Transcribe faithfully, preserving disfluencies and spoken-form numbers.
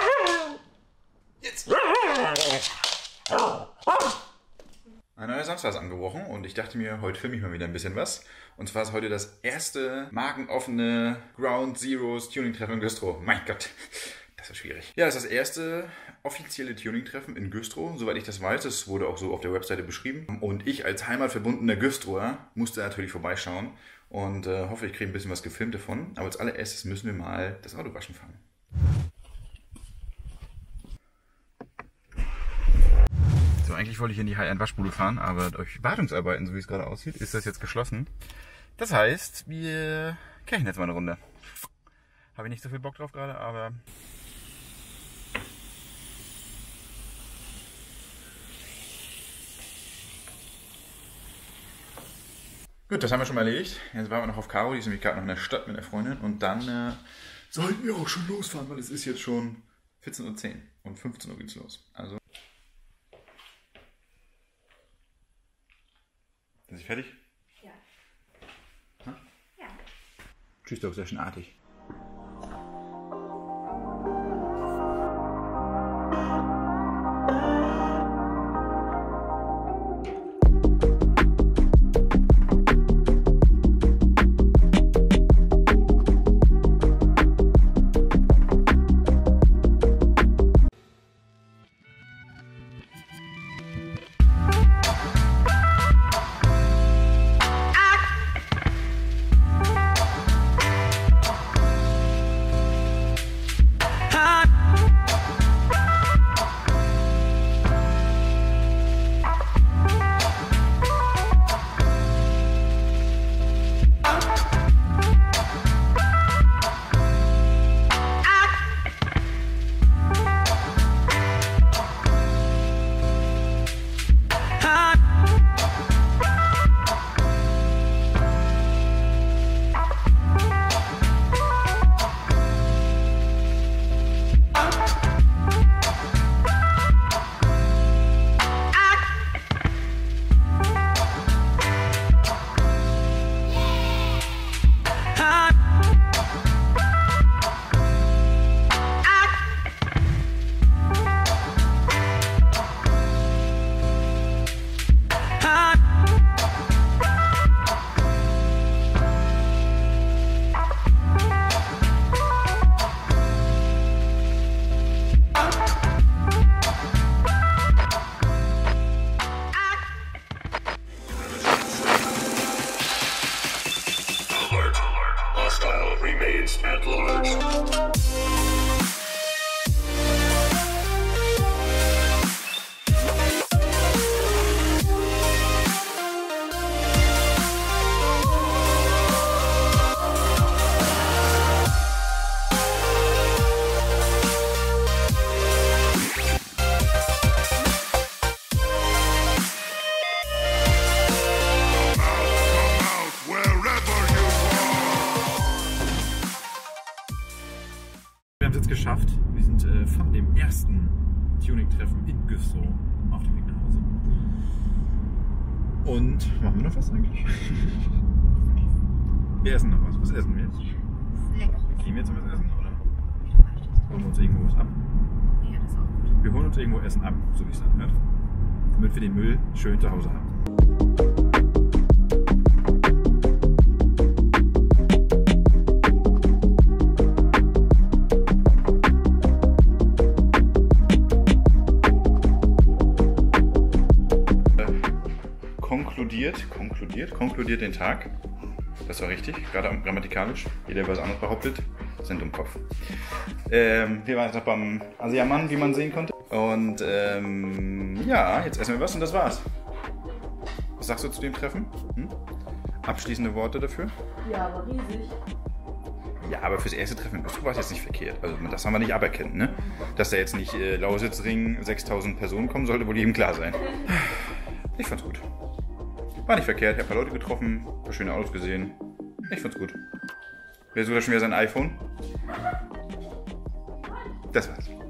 Jetzt! Ein neuer Samstag ist angebrochen und ich dachte mir, heute filme ich mal wieder ein bisschen was. Und zwar ist heute das erste markenoffene Ground Zeroes Tuning-Treffen in Güstrow. Mein Gott, das ist schwierig. Ja, das ist das erste offizielle Tuning-Treffen in Güstrow, soweit ich das weiß. Das wurde auch so auf der Webseite beschrieben. Und ich als heimatverbundener Güstrower musste natürlich vorbeischauen und äh, hoffe, ich kriege ein bisschen was gefilmt davon. Aber als allererstes müssen wir mal das Auto waschen fangen. So, eigentlich wollte ich in die High-End-Waschbude fahren, aber durch Wartungsarbeiten, so wie es gerade aussieht, ist das jetzt geschlossen. Das heißt, wir kirchen jetzt mal eine Runde. Habe ich nicht so viel Bock drauf gerade, aber... Gut, das haben wir schon mal erledigt. Jetzt waren wir noch auf Caro, die ist nämlich gerade noch in der Stadt mit der Freundin. Und dann äh, sollten wir auch schon losfahren, weil es ist jetzt schon vierzehn Uhr zehn und fünfzehn Uhr geht's los. Also... Sind Sie fertig? Ja. Hm? Ja. Tschüss, doch, sehr schön artig. Remains at large. Wir haben es jetzt geschafft. Wir sind äh, von dem ersten Tuning-Treffen in Güstrow auf dem Weg nach Hause. Und machen wir noch was eigentlich? Wir essen noch was. Was essen wir jetzt? Lecker. Gehen wir jetzt was essen oder holen wir uns irgendwo was ab? Ja, das ist auch gut. Wir holen uns irgendwo Essen ab, so wie es dann hört, damit wir den Müll schön zu Hause haben. Konkludiert, konkludiert, konkludiert den Tag. Das war richtig, gerade grammatikalisch. Jeder, der was anderes behauptet, sind im Kopf. Ähm, wir waren jetzt noch beim Asiamann, wie man sehen konnte. Und ähm, ja, jetzt essen wir was und das war's. Was sagst du zu dem Treffen? Hm? Abschließende Worte dafür? Ja, aber riesig. Ja, aber fürs erste Treffen in Güstrow war es jetzt nicht verkehrt. Also das haben wir nicht aberkannt, ne? Dass da jetzt nicht äh, Lausitzring sechstausend Personen kommen, sollte wohl jedem klar sein. Ich fand's gut. War nicht verkehrt, ich habe ein paar Leute getroffen, ein paar schöne Autos gesehen. Ich fand's gut. Wer sucht da schon wieder sein iPhone? Das war's.